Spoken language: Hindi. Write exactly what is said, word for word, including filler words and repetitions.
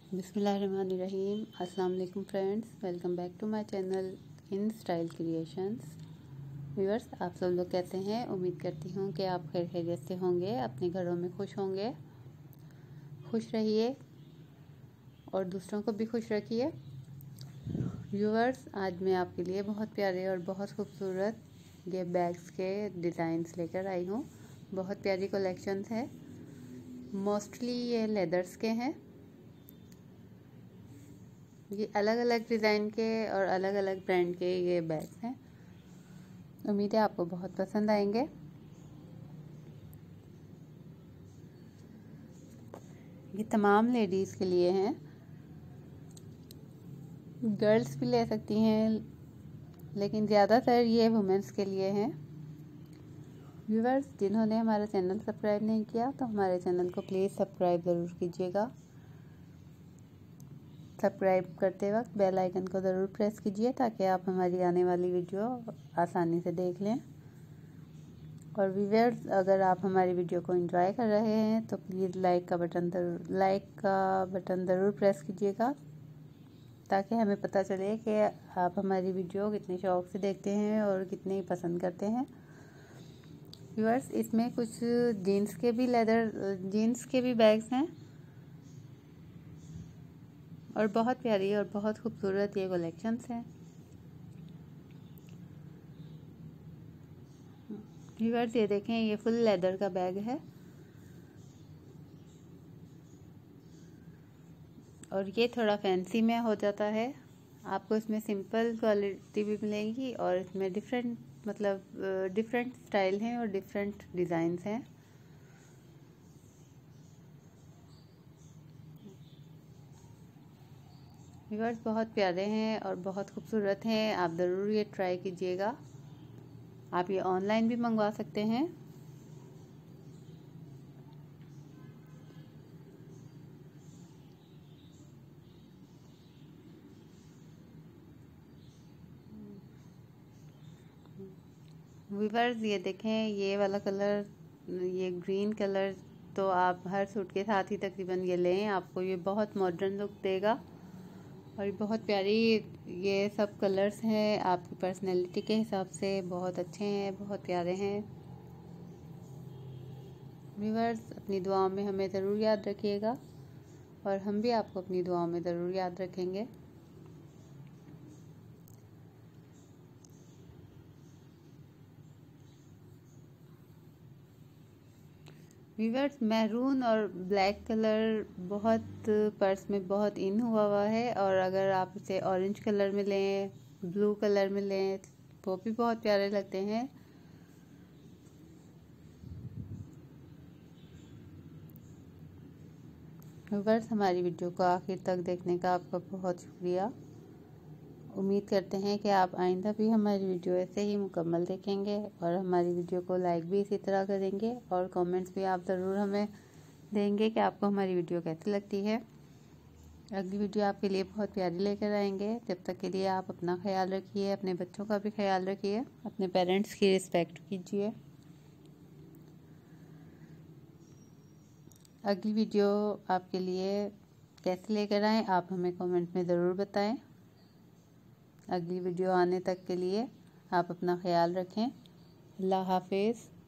बिस्मिल्लाहिर्रहमानिर्रहीम। अस्सलाम वालेकुम friends, welcome back to my channel in style creations. Viewers, आप सब लोग कैसे हैं? उम्मीद करती हूँ कि आप खैर खैरियत से होंगे, अपने घरों में खुश होंगे। खुश रहिए और दूसरों को भी खुश रखिए। व्यूअर्स, आज मैं आपके लिए बहुत प्यारे और बहुत खूबसूरत ये बैग्स के डिज़ाइंस लेकर आई हूँ। बहुत प्यारी कलेक्शंस है। मोस्टली ये लेदर्स के हैं। ये अलग अलग डिज़ाइन के और अलग अलग ब्रांड के ये बैग्स हैं। उम्मीद है आपको बहुत पसंद आएंगे। ये तमाम लेडीज़ के लिए हैं, गर्ल्स भी ले सकती हैं, लेकिन ज़्यादातर ये वुमेंस के लिए हैं। व्यूअर्स, जिन्होंने हमारा चैनल सब्सक्राइब नहीं किया तो हमारे चैनल को प्लीज़ सब्सक्राइब ज़रूर कीजिएगा। सब्सक्राइब करते वक्त बेल आइकन को ज़रूर प्रेस कीजिए ताकि आप हमारी आने वाली वीडियो आसानी से देख लें। और व्यूअर्स, अगर आप हमारी वीडियो को एंजॉय कर रहे हैं तो प्लीज़ लाइक का बटन ज़रूर लाइक का बटन ज़रूर प्रेस कीजिएगा ताकि हमें पता चले कि आप हमारी वीडियो कितने शौक़ से देखते हैं और कितनी पसंद करते हैं। व्यूअर्स, इसमें कुछ जीन्स के भी लेदर जीन्स के भी बैग्स हैं और बहुत प्यारी और बहुत खूबसूरत ये कलेक्शंस हैं। व्यूअर्स, ये देखें, ये फुल लेदर का बैग है और ये थोड़ा फैंसी में हो जाता है। आपको इसमें सिंपल क्वालिटी भी मिलेगी और इसमें डिफरेंट मतलब डिफरेंट स्टाइल हैं और डिफरेंट डिज़ाइंस हैं। व्यूअर्स, बहुत प्यारे हैं और बहुत खूबसूरत हैं। आप ज़रूर ये ट्राई कीजिएगा। आप ये ऑनलाइन भी मंगवा सकते हैं। व्यूअर्स, ये देखें, ये वाला कलर, ये ग्रीन कलर तो आप हर सूट के साथ ही तकरीबन ये लें, आपको ये बहुत मॉडर्न लुक देगा और ये बहुत प्यारी ये सब कलर्स हैं। आपकी पर्सनैलिटी के हिसाब से बहुत अच्छे हैं, बहुत प्यारे हैं। व्यूअर्स, अपनी दुआओं में हमें ज़रूर याद रखिएगा और हम भी आपको अपनी दुआओं में ज़रूर याद रखेंगे। व्यूअर्स, मैरून और ब्लैक कलर बहुत पर्स में बहुत इन हुआ हुआ है और अगर आप इसे ऑरेंज कलर में लें, ब्लू कलर में लें, वो भी बहुत प्यारे लगते हैं। व्यूअर्स, हमारी वीडियो को आखिर तक देखने का आपका बहुत शुक्रिया। उम्मीद करते हैं कि आप आइंदा भी हमारी वीडियो ऐसे ही मुकम्मल देखेंगे और हमारी वीडियो को लाइक भी इसी तरह करेंगे और कमेंट्स भी आप ज़रूर हमें देंगे कि आपको हमारी वीडियो कैसी लगती है। अगली वीडियो आपके लिए बहुत प्यारी लेकर आएंगे। जब तक के लिए आप अपना ख्याल रखिए, अपने बच्चों का भी ख्याल रखिए, अपने पेरेंट्स की रिस्पेक्ट कीजिए। अगली वीडियो आपके लिए कैसे लेकर आएँ आप हमें कमेंट में ज़रूर बताएं। अगली वीडियो आने तक के लिए आप अपना ख्याल रखें। अल्लाह हाफिज़।